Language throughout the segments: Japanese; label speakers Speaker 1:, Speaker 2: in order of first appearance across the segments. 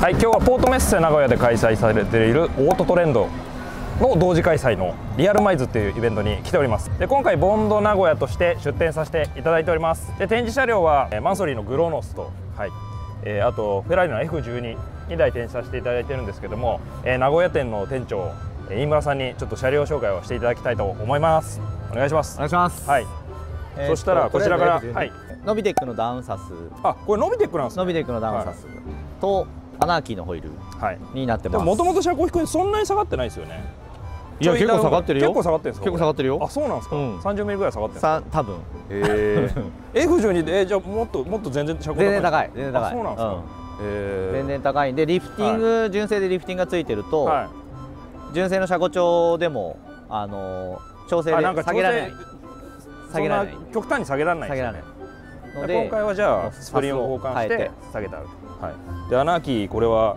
Speaker 1: はい、今日はポートメッセ名古屋で開催されているオートトレンドの同時開催のリアルマイズっていうイベントに来ております。で、今回ボンド名古屋として出展させていただいております。で、展示車両はマンソリーのグロノスと、はい、あとフェラーリの F12 2台展示させていただいてるんですけども、名古屋店の店長飯村さんにちょっと車両紹介をしていただきたいと思います。お願いします。
Speaker 2: お願いします。
Speaker 1: はい。そしたらこちらから、はい、
Speaker 2: ノビテックのダウンサス。
Speaker 1: あ、これノビテックなんですか。
Speaker 2: ノビテックのダウンサスとアナーキーのホイールになってます。
Speaker 1: もともと車高低いそんなに下がってないですよね。
Speaker 2: いや、結構下がってるよ。
Speaker 1: 結構下がってるんですか。
Speaker 2: 結構下がってるよ。
Speaker 1: あ、そうなんですか。30ミリぐらい下がってるんですか。
Speaker 2: 多分。
Speaker 1: F12 でじゃあもっと全然車高高い。
Speaker 2: 全然高い。全然高い。
Speaker 1: そうなんですか。
Speaker 2: 全然高いんで、リフティング、純正でリフティングがついてると、純正の車高調でも調整で下げられない。下げられない。
Speaker 1: 極端に下げられない。下げられない。今回はじゃあスプリングを交換して下げてある。はい。で、アナーキーこれは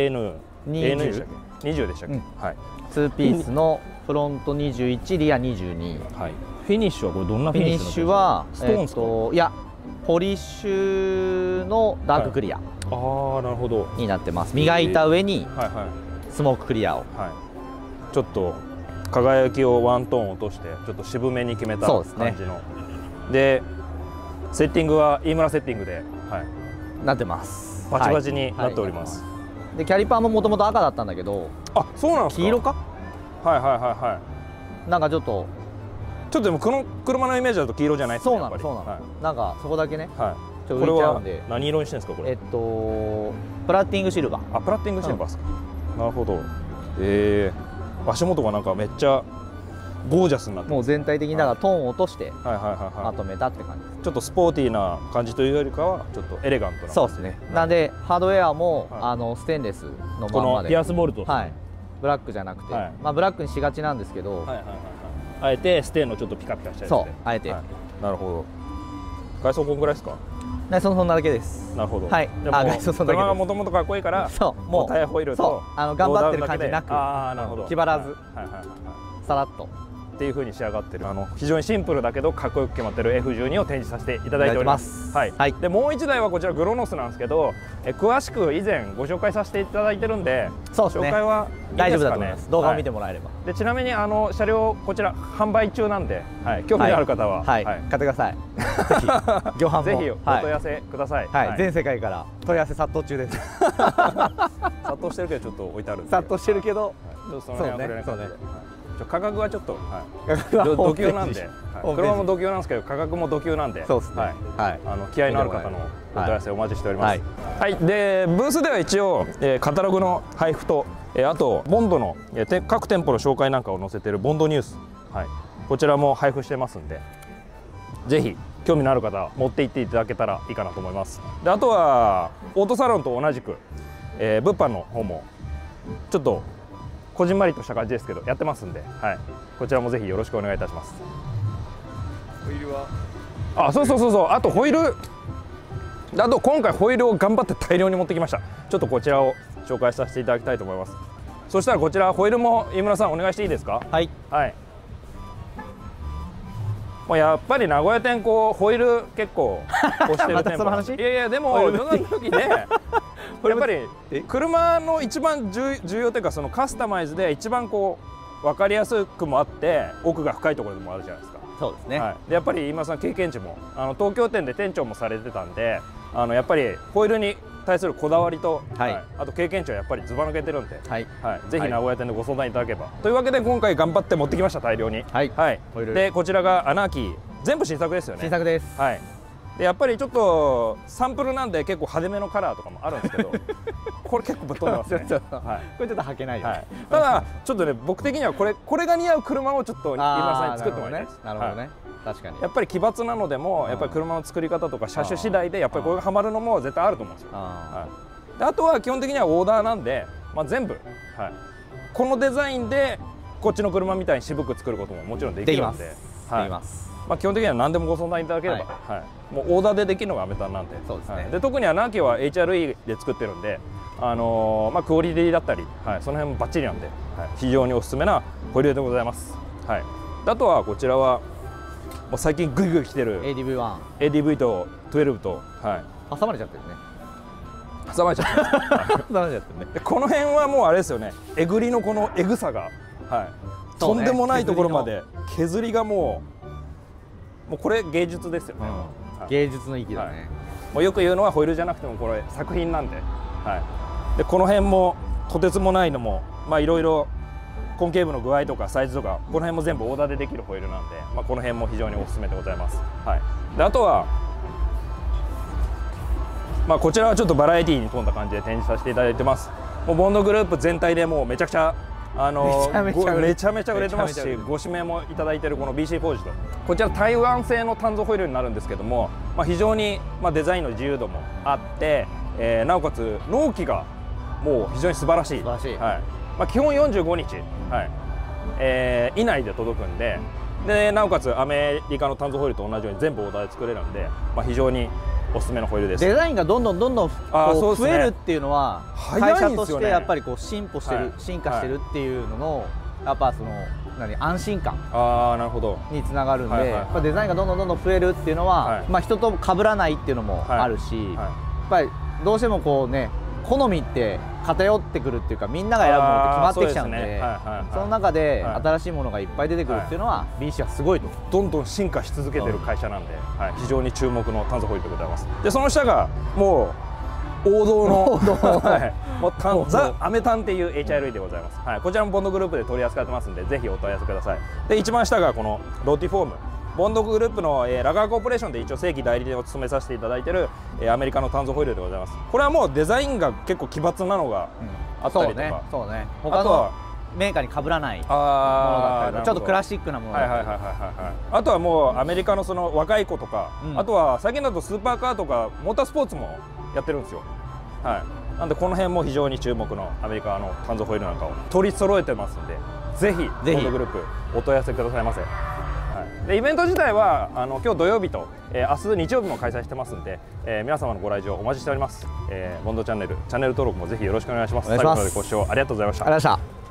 Speaker 1: AN20 でしたっけ？20でしたっけ？はい。2
Speaker 2: ピースのフロント21、リア22。
Speaker 1: はい。フィニッシュはこれどんなフィニッシュ？
Speaker 2: フィニッシュは
Speaker 1: ストーンですか？
Speaker 2: いや、ポリッシュのダーククリア。
Speaker 1: ああ、なるほど。
Speaker 2: になってます。磨いた上にスモーククリアを。はい。
Speaker 1: ちょっと輝きをワントーン落としてちょっと渋めに決めた感じの。で、セッティングは飯村セッティングで、はい、
Speaker 2: なってます。
Speaker 1: バチバチになっております。
Speaker 2: で、キャリパーももともと赤だったんだけど、
Speaker 1: あ、そうなんですか。
Speaker 2: 黄色か。
Speaker 1: はいはいはいはい。
Speaker 2: なんかちょっと
Speaker 1: でもこの車のイメージだと黄色じゃないですね。
Speaker 2: そうなの、そうなの。なんかそこだけね。はい。ちょっと浮いちゃうんで。
Speaker 1: 何色にしてるんですかこれ？
Speaker 2: プラッティングシルバー。
Speaker 1: あ、プラッティングシルバーですか。なるほど。足元がなんかめっちゃゴージャスになって、
Speaker 2: もう全体的にだからトーンを落としてまとめたって感じです。
Speaker 1: ちょっとスポーティーな感じというよりかはちょっとエレガントな感じ。
Speaker 2: そうですね。なんでハードウェアもステンレスのままで、
Speaker 1: ピアスボルト、
Speaker 2: はい、ブラックじゃなくて、まあブラックにしがちなんですけど、
Speaker 1: あえてステンのちょっとピカピカしたやつで。
Speaker 2: そう、あえて。
Speaker 1: なるほど。外装こんぐらいですか？
Speaker 2: 内装そんなだけです。
Speaker 1: なるほど。
Speaker 2: はい。
Speaker 1: 外装そんだけ。車がもともとかっこいいから、
Speaker 2: そう、もう
Speaker 1: タイヤホイールと
Speaker 2: 頑張ってる感じなく、気張らず、さらっと。
Speaker 1: っていう風に仕上がってる非常にシンプルだけどかっこよく決まってる F12 を展示させていただいております。はい。で、もう1台はこちらグロノスなんですけど、詳しく以前ご紹介させていただいてるんで、紹介はいいですかね。
Speaker 2: 大丈夫だと思います。動画を見てもらえれば。
Speaker 1: で、ちなみに車両こちら販売中なんで、興味のある方は
Speaker 2: 買ってください。ぜひ業販も
Speaker 1: ぜひお問い合わせください。
Speaker 2: はい。全世界から問い合わせ殺到中です。
Speaker 1: 殺到してるけどちょっと置いてある。
Speaker 2: 殺到してるけど、
Speaker 1: そうね。価格はちょっと度級なんで、車も度級なんですけど価格も度級なんで、そうですね。気合のある方のお問い合わせお待ちしております。はい。で、ブースでは一応カタログの配布と、あとボンドの各店舗の紹介なんかを載せているボンドニュース、はい、こちらも配布してますんで、ぜひ興味のある方は持って行っていただけたらいいかなと思います。で、あとはオートサロンと同じく、物販の方もちょっとこじんまりとした感じですけどやってますんで、はい、こちらもぜひよろしくお願いいたします。
Speaker 2: ホイールは、
Speaker 1: あ、そう、あとホイール、あと今回ホイールを頑張って大量に持ってきました。ちょっとこちらを紹介させていただきたいと思います。そしたらこちらホイールも飯村さんお願いしていいですか？はい、はい。もうやっぱり名古屋店ホイール結構押してる店舗。いやいや、でもその時ねやっぱり車の一番重要というか、そのカスタマイズで一番分かりやすくもあって奥が深いところでもあるじゃないですか。
Speaker 2: そうですね。
Speaker 1: はい、でやっぱり飯村さん経験値も東京店で店長もされてたんで、やっぱりホイールに対するこだわりと、あと経験値はやっぱりずば抜けてるんで、ぜひ名古屋店でご相談いただければ。というわけで今回頑張って持ってきました、大量に。はい。で、こちらがアナーキー、全部新作ですよね。
Speaker 2: 新作です。はい。
Speaker 1: で、やっぱりちょっとサンプルなんで結構派手めのカラーとかもあるんですけどこれ結構ぶっ飛んでますね。これちょっと履けないよね。ただちょっとね、僕的にはこれが似合う車をちょっと飯村さんに作ってもらいたいです。なるほどね。確かにやっぱり奇抜なのでもやっぱり車の作り方とか車種次第でやっぱりこれがはまるのも絶対あると思うんですよ。で、あとは基本的にはオーダーなんで、全部、このデザインでこっちの車みたいに渋く作ることももちろんできるんで、基本的には何でもご相談いただければ、もうオーダーでできるのがアメタンなんで。そうですね。で、特にアナーキーは HRE で作ってるんで、クオリティだったり、その辺もバッチリなんで、非常におすすめなホイールでございます。はい。あとはこちらはもう最近グイグイ来てる ADV と12と、挟まれちゃってるね。 挟まれちゃってます。この辺はもうあれですよね、えぐりのこのえぐさが、はい、とんでもないところまで削りがもうこれ芸術ですよね。
Speaker 2: 芸術の域だね。
Speaker 1: もうよく言うのはホイールじゃなくてもこれ作品なんで、はい、でこの辺もとてつもないのもいろいろコンケーブの具合とかサイズとかこの辺も全部オーダーでできるホイールなんで、この辺も非常におすすめでございます。はい、であとは、こちらはちょっとバラエティーに富んだ感じで展示させていただいてます。もうボンドグループ全体でもうめちゃくちゃめちゃめちゃ売れてますし、ご指名もいただいているこの BC フォージと、こちら台湾製の単造ホイールになるんですけども、非常にデザインの自由度もあって、なおかつ納期がもう非常に素晴らしい。はい、基本45日、はい、以内で届くんで、なおかつアメリカの単造ホイールと同じように全部オーダーで作れるんで、非常におすすめのホイールです。
Speaker 2: デザインがどんどん増えるっていうのは、会社としてやっぱり進歩してる、進化してるっていうののやっぱその安心感につながるんで、デザインがどんどん増えるっていうのは、人と被らないっていうのもあるし、やっぱりどうしてもこうね、好みって偏ってくるっていうか、みんなが選ぶものって決まってきちゃうんで、その中で新しいものがいっぱい出てくるっていうのは BC はすごいと。
Speaker 1: どんどん進化し続けてる会社なんで、非常に注目の単造ホイールでございます。でその下がもう王道のザ・アメタンっていう HRE でございます。はい、こちらもボンドグループで取り扱ってますんで、ぜひお問い合わせください。で一番下がこのロティフォーム、ボンドグループのラガーコーポレーションで一応正規代理店を務めさせていただいているアメリカの単造ホイールでございます。これはもうデザインが結構奇抜なのがあったりとか、
Speaker 2: そうね、他のメーカーに被らないものだったり、ちょっとクラシックなものだったり、
Speaker 1: あとはもうアメリカのその若い子とか、あとは最近だとスーパーカーとかモータースポーツもやってるんですよ。はい、なんでこの辺も非常に注目のアメリカの単造ホイールなんかを取り揃えてますんで、ぜひボンドグループお問い合わせくださいませ。でイベント自体は今日土曜日と、明日日曜日も開催してますんで、皆様のご来場お待ちしております。ボンドチャンネル登録もぜひよろしくお願いします。最後までご視聴ありがとうございました。